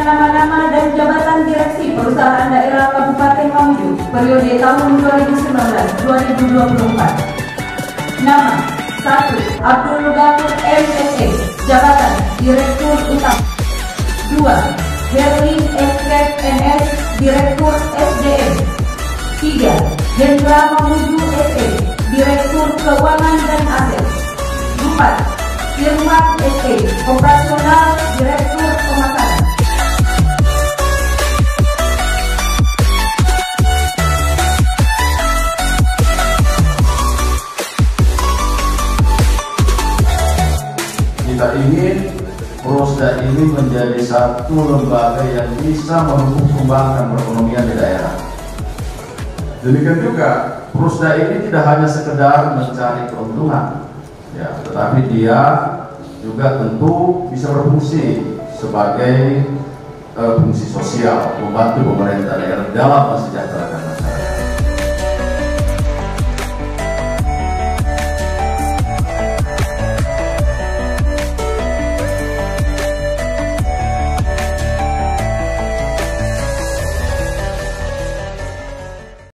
pencalonan nama-nama dan jabatan direksi perusahaan daerah Kabupaten Mamuju periode tahun 2019-2024. Nama 1. Abdul Ghafur MSE, jabatan Direktur Utama. 2. Herlin Escape NS, Direktur SDM. 3. Hendra Mamuju SE, Direktur Keuangan dan Aset. 4. Firman SE, Operasional Direktur Pemasaran. Kita ingin Prosda ini menjadi satu lembaga yang bisa mendukung kembangkan perekonomian di daerah. Demikian juga Prosda ini tidak hanya sekedar mencari keuntungan, ya, tetapi dia juga tentu bisa berfungsi sebagai fungsi sosial, membantu pemerintah daerah dalam mensejahterakan